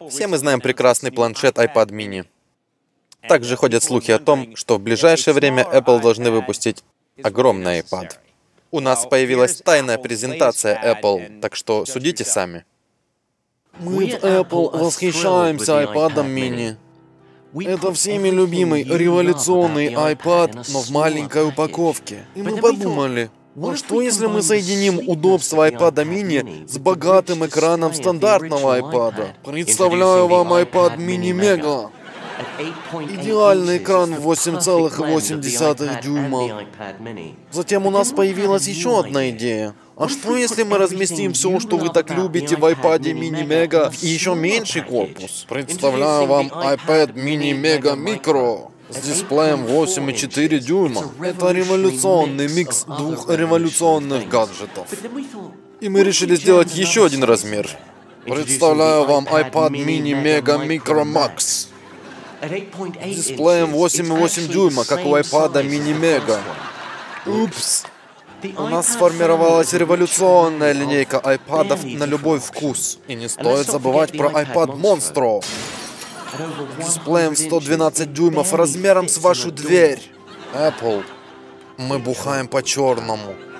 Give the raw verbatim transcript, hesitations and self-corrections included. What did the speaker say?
Все мы знаем прекрасный планшет iPad mini. Также ходят слухи о том, что в ближайшее время Apple должны выпустить огромный iPad. У нас появилась тайная презентация Apple, так что судите сами. Мы в Apple восхищаемся iPad mini. Это всеми любимый революционный iPad, но в маленькой упаковке. И мы подумали, а что если мы соединим удобство iPad mini с богатым экраном стандартного iPad? Представляю вам iPad mini Mega. Идеальный экран в восемь целых восемь десятых дюйма. Затем у нас появилась еще одна идея. А что если мы разместим все, что вы так любите в iPad mini Mega, и еще меньший корпус? Представляю вам iPad mini Mega Micro с дисплеем восемь и четыре дюйма. Это революционный микс двух революционных гаджетов. И мы решили сделать еще один размер. Представляю вам iPad mini Mega Micro Max с дисплеем восемь и восемь дюйма, как у iPad mini Mega. Упс. У нас сформировалась революционная линейка айпадов на любой вкус. И не стоит забывать про iPad Monstro с дисплеем сто двенадцать дюймов размером с вашу дверь. Apple, мы бухаем по-черному.